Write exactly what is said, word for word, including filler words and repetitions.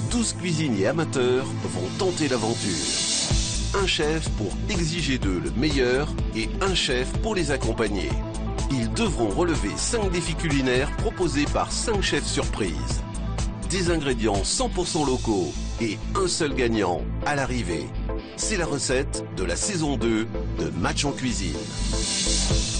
douze cuisiniers amateurs vont tenter l'aventure. Un chef pour exiger d'eux le meilleur et un chef pour les accompagner. Ils devront relever cinq défis culinaires proposés par cinq chefs surprises. Des ingrédients cent pour cent locaux et un seul gagnant à l'arrivée. C'est la recette de la saison deux de Match en cuisine.